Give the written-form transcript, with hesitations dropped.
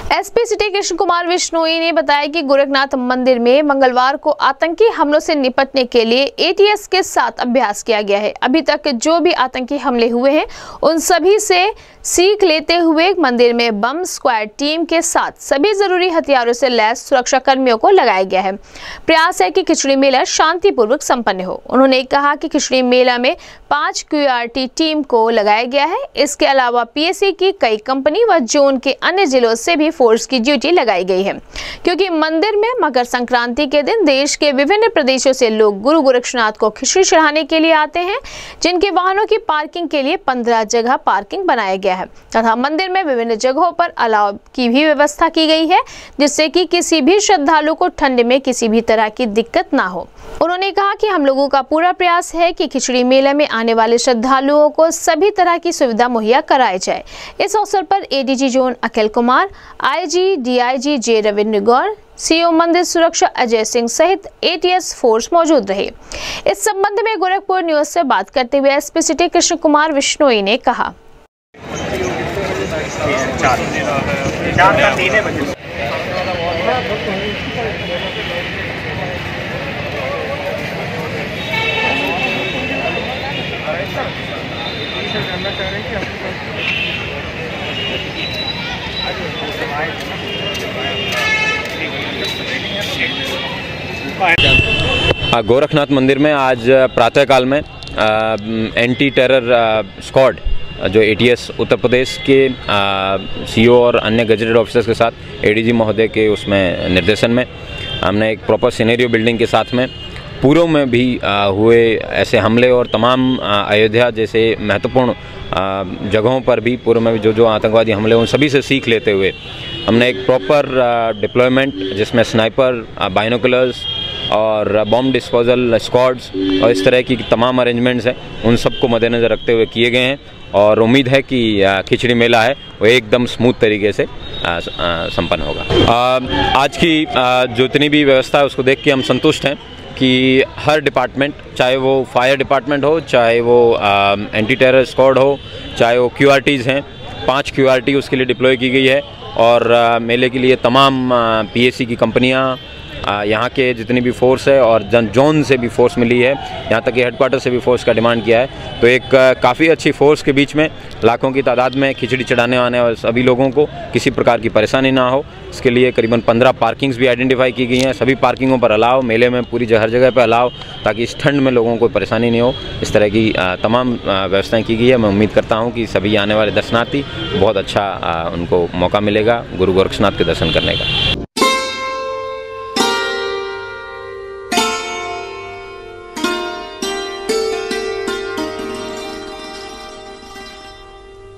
SP city Krishna Kumar Vishnoi ने बताया कि गोरखनाथ मंदिर में मंगलवार को आतंकी हमलों से निपटने के लिए एटीएस के साथ अभ्यास किया गया है। अभी तक जो भी आतंकी हमले हुए हैं उन सभी से सीख लेते हुए मंदिर में बम स्क्वाड टीम के साथ सभी जरूरी हथियारों से लैस सुरक्षा कर्मियों को लगाया गया है। प्रयास है कि खिचड़ी मेला शांतिपूर्वक संपन्न हो। उन्होंने कहा कि खिचड़ी मेला में 5 QRT टीम को लगाया गया है। इसके अलावा PSC की कई कंपनी व जोन के अन्य जिलों से भी फोर्स की ड्यूटी लगाई गई है, क्योंकि मंदिर में मकर संक्रांति के दिन देश के विभिन्न प्रदेशों से लोग गुरु गोरक्षनाथ को खिचड़ी चढ़ाने के लिए आते हैं, जिनके वाहनों की पार्किंग के लिए 15 जगह पार्किंग बनाया गया है तथा मंदिर में विभिन्न जगहों पर अलाव की भी व्यवस्था की गई है, जिससे कि किसी भी श्रद्धालु को ठंड में किसी भी तरह की दिक्कत ना हो। उन्होंने कहा कि हम लोगों का पूरा प्रयास है कि खिचड़ी मेले में आने वाले श्रद्धालुओं को सभी तरह की सुविधा मुहैया कराई जाए। इस अवसर पर ADG zone Akhil Kumar, IG DIG J Ravindra Gaur, CO मंदिर सुरक्षा अजय सिंह सहित ATS फोर्स मौजूद रहे। इस संबंध में गोरखपुर न्यूज से बात करते हुए एसपी सिटी कृष्ण कुमार विश्नोई ने कहा, गोरखनाथ मंदिर में आज प्रातःकाल में एंटी टेरर स्क्वाड जो ATS उत्तर प्रदेश के CO और अन्य गजेटेड ऑफिसर्स के साथ ADG महोदय के उसमें निर्देशन में हमने एक प्रॉपर सिनेरियो बिल्डिंग के साथ में पूर्व में भी हुए ऐसे हमले और तमाम अयोध्या जैसे महत्वपूर्ण जगहों पर भी पूर्व में जो आतंकवादी हमले उन सभी से सीख लेते हुए हमने एक प्रॉपर डिप्लॉयमेंट जिसमें स्नाइपर, बाइनोकुलर्स और बॉम्ब डिस्पोजल स्क्वाड्स और इस तरह की तमाम अरेंजमेंट्स हैं उन सबको मद्देनज़र रखते हुए किए गए हैं और उम्मीद है कि खिचड़ी मेला है वो एकदम स्मूथ तरीके से संपन्न होगा। आज की जितनी भी व्यवस्था है उसको देख के हम संतुष्ट हैं कि हर डिपार्टमेंट, चाहे वो फायर डिपार्टमेंट हो, चाहे वो एंटी टेरर स्क्वाड हो, चाहे वो QRTs हैं, 5 QRT उसके लिए डिप्लॉय की गई है और मेले के लिए तमाम PSC की कंपनियां, यहाँ के जितनी भी फोर्स है और जोन से भी फोर्स मिली है, यहाँ तक कि हेडक्वार्टर से भी फोर्स का डिमांड किया है। तो एक काफ़ी अच्छी फोर्स के बीच में लाखों की तादाद में खिचड़ी चढ़ाने आने वाले सभी लोगों को किसी प्रकार की परेशानी ना हो, इसके लिए करीबन 15 पार्किंग्स भी आइडेंटिफाई की गई हैं। सभी पार्किंगों पर अलाव, मेले में पूरी हर जगह पर अलाव, ताकि इस ठंड में लोगों को परेशानी नहीं हो। इस तरह की तमाम व्यवस्थाएँ की गई है। मैं उम्मीद करता हूँ कि सभी आने वाले दर्शनार्थी बहुत अच्छा उनको मौका मिलेगा गुरु गोरक्षनाथ के दर्शन करने का।